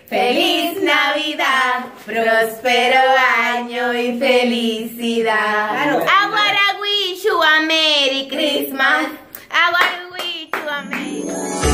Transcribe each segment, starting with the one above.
Feliz Navidad, próspero año y felicidad. Claro. I wanna wish you a Merry Christmas. I wanna wish you a Merry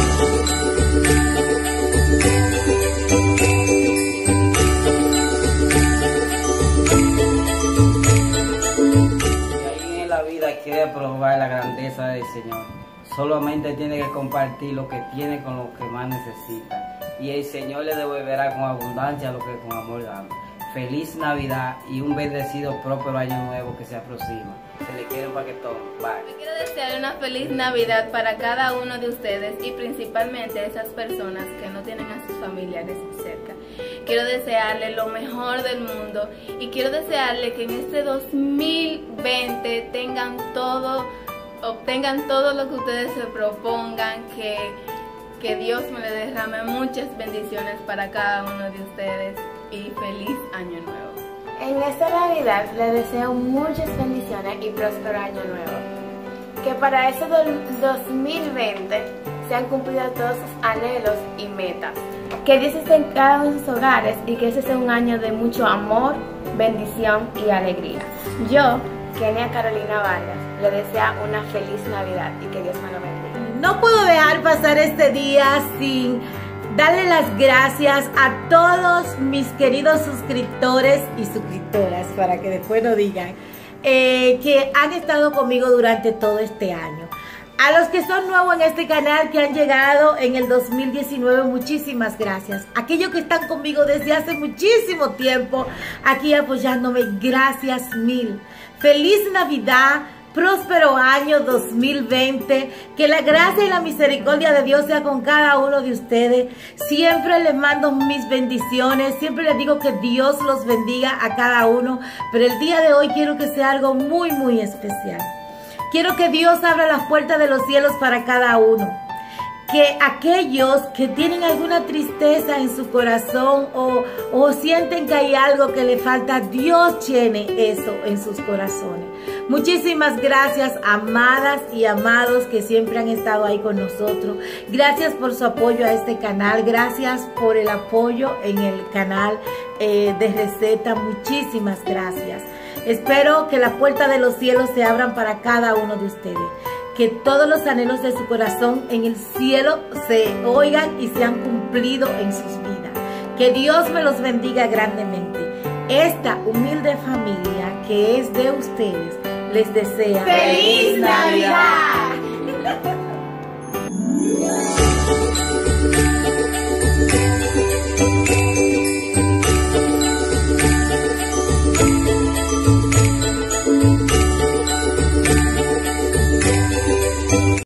Alguien en la vida quiere probar la grandeza del Señor. Solamente tiene que compartir lo que tiene con lo que más necesita. Y el Señor le devolverá con abundancia lo que con amor da. Feliz Navidad y un bendecido próspero año nuevo que se aproxima. Se le quiere un paquetón. Bye. Yo quiero desear una feliz Navidad para cada uno de ustedes y principalmente a esas personas que no tienen a sus familiares cerca. Quiero desearle lo mejor del mundo y quiero desearle que en este 2020 obtengan todo lo que ustedes se propongan, que Dios me le derrame muchas bendiciones para cada uno de ustedes y feliz año nuevo. En esta Navidad les deseo muchas bendiciones y próspero año nuevo. Que para este 2020 sean cumplidos todos sus anhelos y metas. Que Dios esté en cada uno de sus hogares y que este sea un año de mucho amor, bendición y alegría. Yo, Kenia Carolina Vargas, le deseo una feliz Navidad y que Dios me lo bendiga. No puedo dejar pasar este día sin darle las gracias a todos mis queridos suscriptores y suscriptoras, para que después no digan, que han estado conmigo durante todo este año. A los que son nuevos en este canal, que han llegado en el 2019, muchísimas gracias. Aquellos que están conmigo desde hace muchísimo tiempo, aquí apoyándome, gracias mil. Feliz Navidad. Próspero año 2020, que la gracia y la misericordia de Dios sea con cada uno de ustedes. Siempre les mando mis bendiciones, siempre les digo que Dios los bendiga a cada uno, pero el día de hoy quiero que sea algo muy, muy especial. Quiero que Dios abra las puertas de los cielos para cada uno. Que aquellos que tienen alguna tristeza en su corazón o sienten que hay algo que le falta, Dios llene eso en sus corazones. Muchísimas gracias, amadas y amados que siempre han estado ahí con nosotros. Gracias por su apoyo a este canal. Gracias por el apoyo en el canal de receta. Muchísimas gracias. Espero que las puertas de los cielos se abran para cada uno de ustedes. Que todos los anhelos de su corazón en el cielo se oigan y sean cumplidos en sus vidas. Que Dios me los bendiga grandemente. Esta humilde familia que es de ustedes les desea ¡Feliz Navidad!